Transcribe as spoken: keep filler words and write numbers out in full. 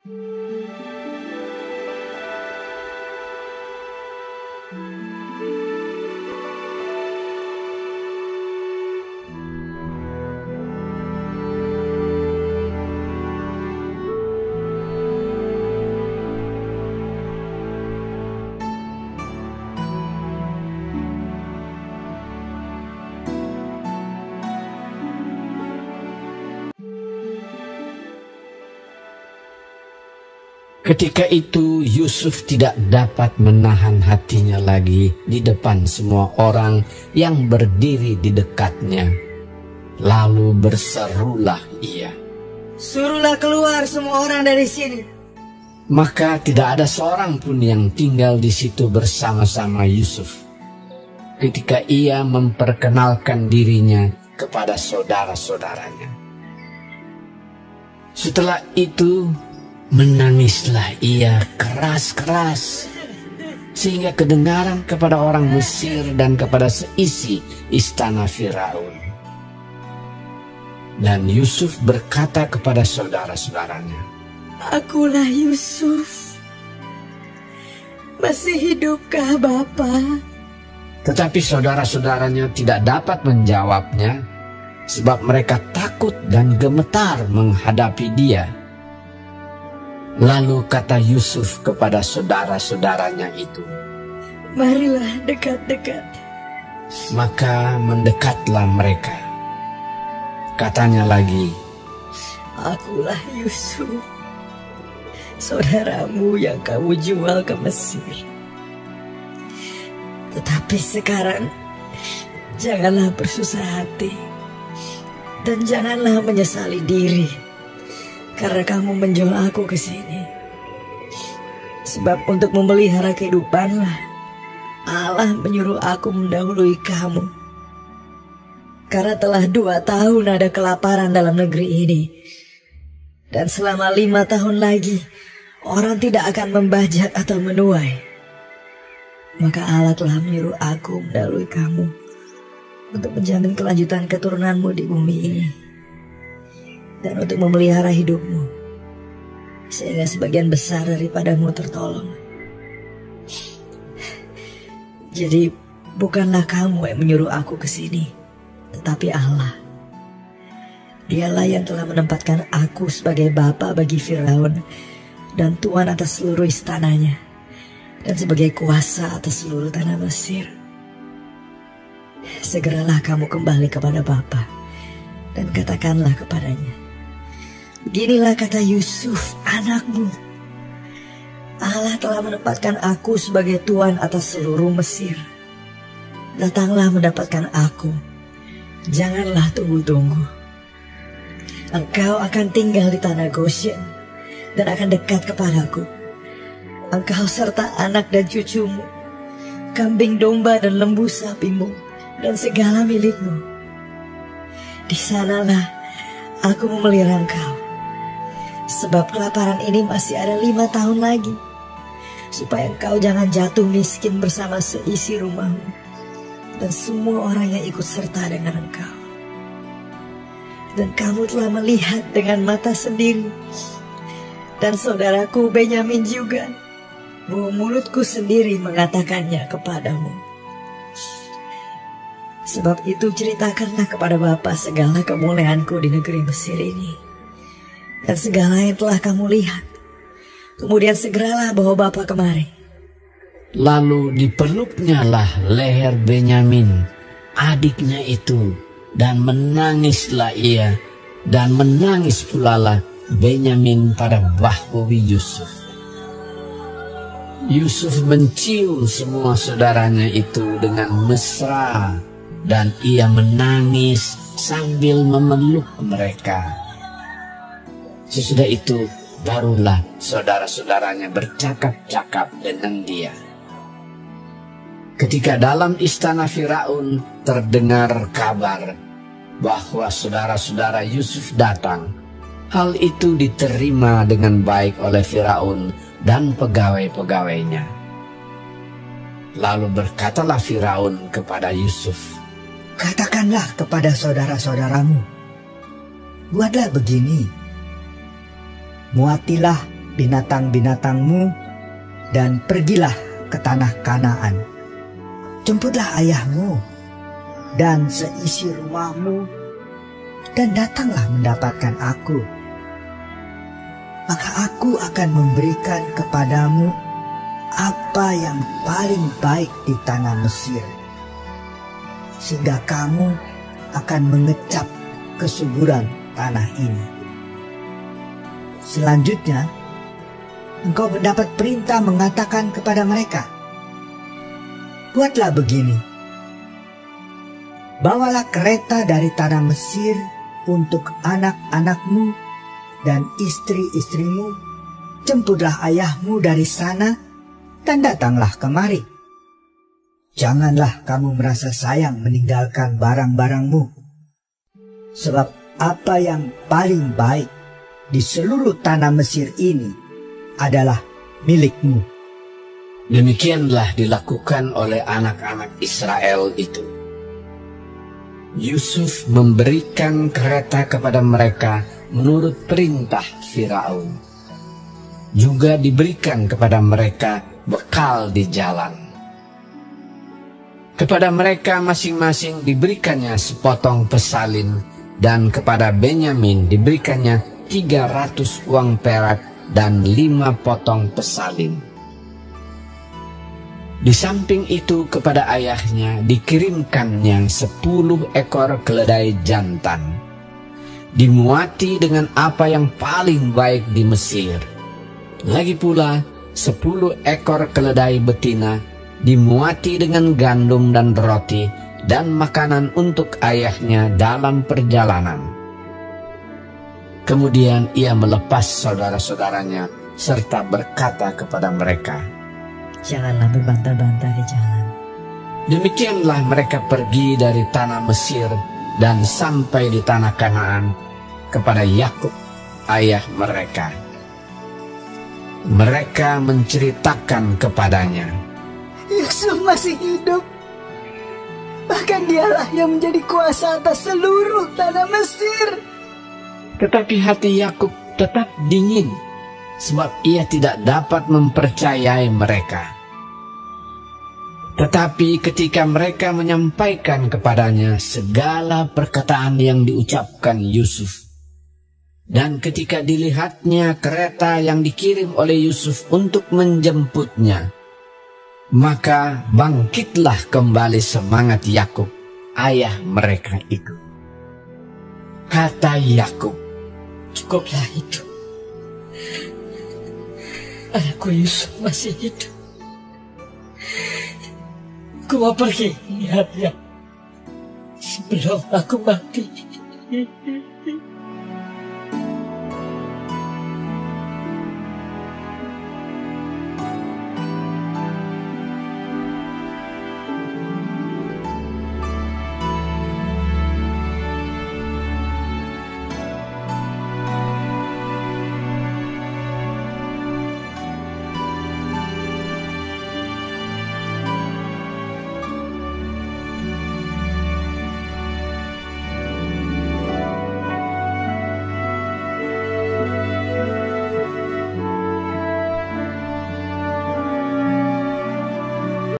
Ketika itu Yusuf tidak dapat menahan hatinya lagi di depan semua orang yang berdiri di dekatnya. Lalu berserulah ia, "Suruhlah keluar semua orang dari sini." Maka tidak ada seorang pun yang tinggal di situ bersama-sama Yusuf ketika ia memperkenalkan dirinya kepada saudara-saudaranya. Setelah itu menangislah ia keras-keras sehingga kedengaran kepada orang Mesir dan kepada seisi istana Firaun. Dan Yusuf berkata kepada saudara-saudaranya, "Akulah Yusuf. Masih hidupkah Bapa?" Tetapi saudara-saudaranya tidak dapat menjawabnya sebab mereka takut dan gemetar menghadapi dia. Lalu kata Yusuf kepada saudara-saudaranya itu, "Marilah dekat-dekat." Maka mendekatlah mereka. Katanya lagi, "Akulah Yusuf, saudaramu yang kamu jual ke Mesir. Tetapi sekarang janganlah bersusah hati dan janganlah menyesali diri karena kamu menjual aku ke sini. Sebab untuk memelihara kehidupanlah Allah menyuruh aku mendahului kamu. Karena telah dua tahun ada kelaparan dalam negeri ini, dan selama lima tahun lagi orang tidak akan membajak atau menuai. Maka Allah telah menyuruh aku mendahului kamu untuk menjamin kelanjutan keturunanmu di bumi ini dan untuk memelihara hidupmu, sehingga sebagian besar daripadamu tertolong. Jadi bukanlah kamu yang menyuruh aku ke sini, tetapi Allah. Dialah yang telah menempatkan aku sebagai bapa bagi Firaun dan tuan atas seluruh istananya, dan sebagai kuasa atas seluruh tanah Mesir. Segeralah kamu kembali kepada Bapa dan katakanlah kepadanya, beginilah kata Yusuf anakmu, Allah telah menempatkan aku sebagai tuan atas seluruh Mesir. Datanglah mendapatkan aku, janganlah tunggu-tunggu. Engkau akan tinggal di tanah Goshen dan akan dekat kepadaku. Engkau serta anak dan cucumu, kambing domba dan lembu sapimu, dan segala milikmu. Di sanalah aku memelihara engkau. Sebab kelaparan ini masih ada lima tahun lagi, supaya engkau jangan jatuh miskin bersama seisi rumahmu dan semua orang yang ikut serta dengan engkau. Dan kamu telah melihat dengan mata sendiri, dan saudaraku Benyamin juga, bahwa mulutku sendiri mengatakannya kepadamu. Sebab itu ceritakanlah kepada Bapa segala kemuliaanku di negeri Mesir ini, dan segala yang telah kamu lihat. Kemudian segeralah bawa Bapa kemari." Lalu dipeluknyalah leher Benyamin, adiknya itu, dan menangislah ia, dan menangis pula lah Benyamin pada bahu Yusuf. Yusuf mencium semua saudaranya itu dengan mesra, dan ia menangis sambil memeluk mereka. Sesudah itu barulah saudara-saudaranya bercakap-cakap dengan dia. Ketika dalam istana Firaun terdengar kabar bahwa saudara-saudara Yusuf datang, hal itu diterima dengan baik oleh Firaun dan pegawai-pegawainya. Lalu berkatalah Firaun kepada Yusuf, "Katakanlah kepada saudara-saudaramu, buatlah begini, muatilah binatang-binatangmu dan pergilah ke tanah Kanaan. Jemputlah ayahmu dan seisi rumahmu dan datanglah mendapatkan aku. Maka aku akan memberikan kepadamu apa yang paling baik di tanah Mesir, sehingga kamu akan mengecap kesuburan tanah ini. Selanjutnya, engkau mendapat perintah mengatakan kepada mereka, buatlah begini, bawalah kereta dari tanah Mesir untuk anak-anakmu dan istri-istrimu, jemputlah ayahmu dari sana, dan datanglah kemari. Janganlah kamu merasa sayang meninggalkan barang-barangmu, sebab apa yang paling baik di seluruh tanah Mesir ini adalah milikmu. Demikianlah dilakukan oleh anak-anak Israel itu. Yusuf memberikan kereta kepada mereka menurut perintah Firaun. Juga diberikan kepada mereka bekal di jalan. Kepada mereka masing-masing diberikannya sepotong pesalin, dan kepada Benyamin diberikannya tiga ratus uang perak dan lima potong pesalin. Di samping itu kepada ayahnya dikirimkannya sepuluh ekor keledai jantan, dimuati dengan apa yang paling baik di Mesir. Lagi pula sepuluh ekor keledai betina dimuati dengan gandum dan roti dan makanan untuk ayahnya dalam perjalanan. Kemudian ia melepas saudara-saudaranya serta berkata kepada mereka, janganlah berbantah-bantah di jalan. Demikianlah mereka pergi dari tanah Mesir dan sampai di tanah Kanaan kepada Yakub ayah mereka. Mereka menceritakan kepadanya, Yusuf masih hidup. Bahkan dialah yang menjadi kuasa atas seluruh tanah Mesir. Tetapi hati Yakub tetap dingin, sebab ia tidak dapat mempercayai mereka. Tetapi ketika mereka menyampaikan kepadanya segala perkataan yang diucapkan Yusuf, dan ketika dilihatnya kereta yang dikirim oleh Yusuf untuk menjemputnya, maka bangkitlah kembali semangat Yakub, ayah mereka itu. Kata Yakub, cukuplah itu. Anakku Yusuf masih hidup. Aku mau pergi melihatnya sebelum aku mati.